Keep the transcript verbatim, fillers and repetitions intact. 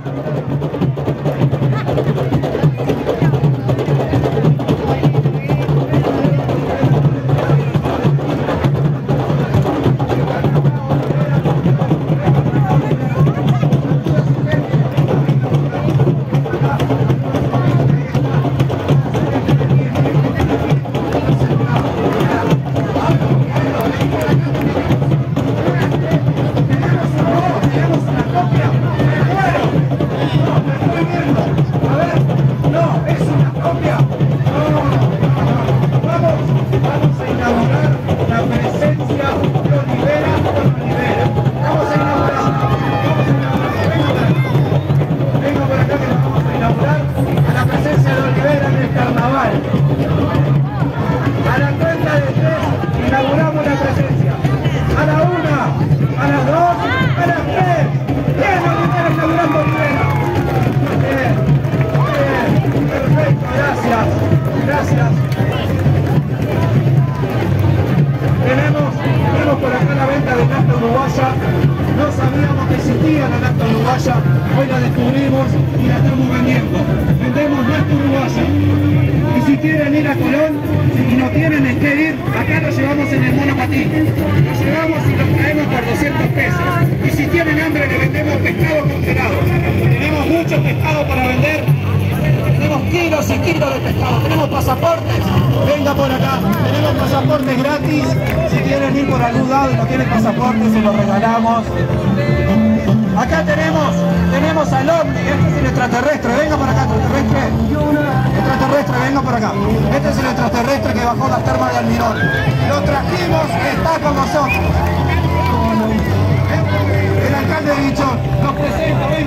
Hoy la descubrimos y la estamos vendiendo. Vendemos nuestra uruguaya. Y si quieren ir a Colón y no tienen en qué ir, acá lo llevamos en el monopatín. Lo llevamos y lo traemos por doscientos pesos. Y si tienen hambre le vendemos pescado congelado. Tenemos mucho pescado para vender. Tenemos kilos y kilos de pescado. Tenemos pasaportes. Venga por acá. Tenemos pasaportes gratis. Si quieren ir por algún lado y no tienen pasaporte, se los regalamos. Acá tenemos, tenemos al ovni, este es el extraterrestre, venga por acá, extraterrestre, extraterrestre, venga por acá. Este es el extraterrestre que bajó las termas de Almirón. Lo trajimos, está con nosotros. El alcalde de Guichón nos presenta, venga.